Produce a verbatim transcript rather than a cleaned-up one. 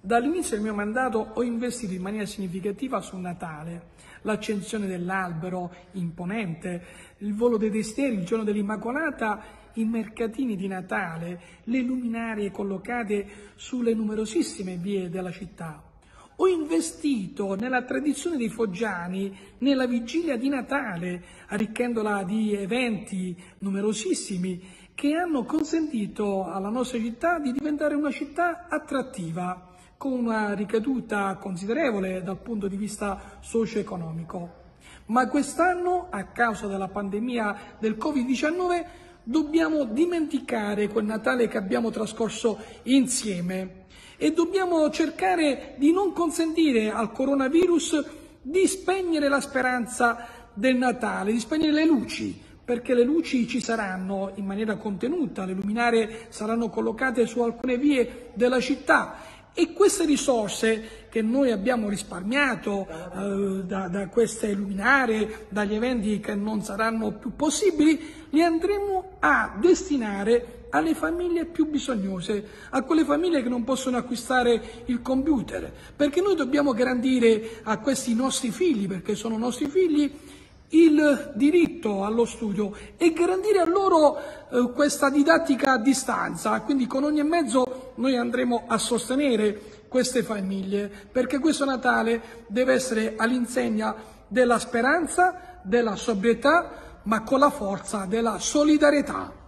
Dall'inizio del mio mandato ho investito in maniera significativa su Natale, l'accensione dell'albero imponente, il volo dei desideri, il giorno dell'Immacolata, i mercatini di Natale, le luminarie collocate sulle numerosissime vie della città. Ho investito nella tradizione dei foggiani, nella vigilia di Natale, arricchendola di eventi numerosissimi che hanno consentito alla nostra città di diventare una città attrattiva, con una ricaduta considerevole dal punto di vista socio-economico. Ma quest'anno, a causa della pandemia del Covid diciannove, dobbiamo dimenticare quel Natale che abbiamo trascorso insieme e dobbiamo cercare di non consentire al coronavirus di spegnere la speranza del Natale, di spegnere le luci, perché le luci ci saranno in maniera contenuta, le luminarie saranno collocate su alcune vie della città. E queste risorse che noi abbiamo risparmiato eh, da, da queste luminarie, dagli eventi che non saranno più possibili, li andremo a destinare alle famiglie più bisognose, a quelle famiglie che non possono acquistare il computer, perché noi dobbiamo garantire a questi nostri figli, perché sono nostri figli, il diritto allo studio e garantire a loro eh, questa didattica a distanza. Quindi con ogni mezzo noi andremo a sostenere queste famiglie, perché questo Natale deve essere all'insegna della speranza, della sobrietà, ma con la forza della solidarietà.